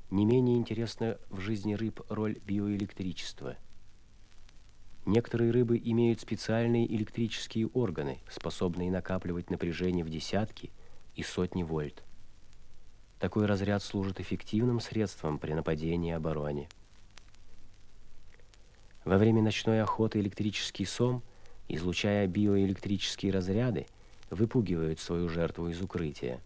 Не менее интересна в жизни рыб роль биоэлектричества. Некоторые рыбы имеют специальные электрические органы, способные накапливать напряжение в десятки и сотни вольт. Такой разряд служит эффективным средством при нападении и обороне. Во время ночной охоты электрический сом, излучая биоэлектрические разряды, выпугивает свою жертву из укрытия.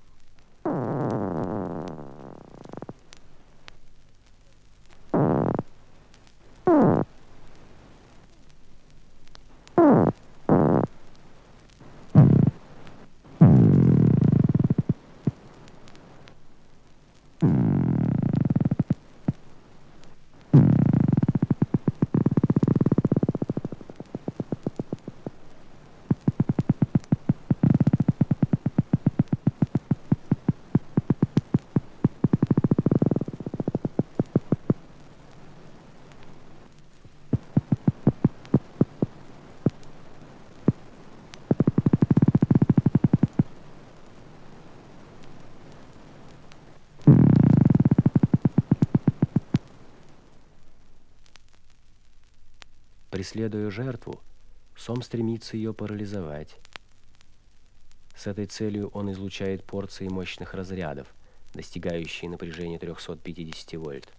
Преследуя жертву, сом стремится ее парализовать. С этой целью он излучает порции мощных разрядов, достигающие напряжения 350 вольт.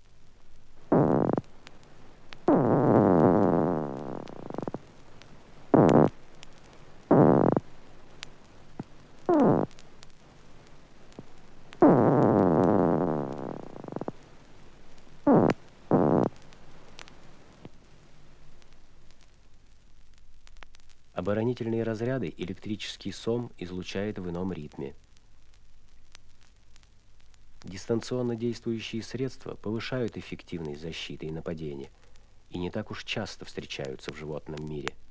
Оборонительные разряды электрический сом излучает в ином ритме. Дистанционно действующие средства повышают эффективность защиты и нападения и не так уж часто встречаются в животном мире.